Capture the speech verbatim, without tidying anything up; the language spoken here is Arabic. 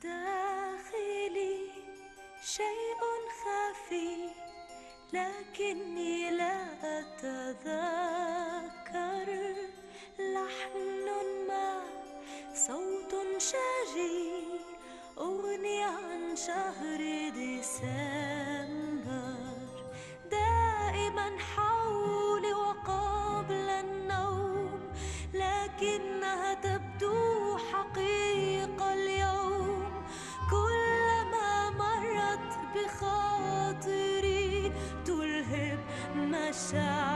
داخلي شيء خفي لكني لا أتذكر، لحن ما صوت شجي أغني عن شهر ديسمبر، دائما حولي وقبل النوم، لكنها تبدو حقيقة اليوم. كلما مرت بخاطري تلهب مشاعري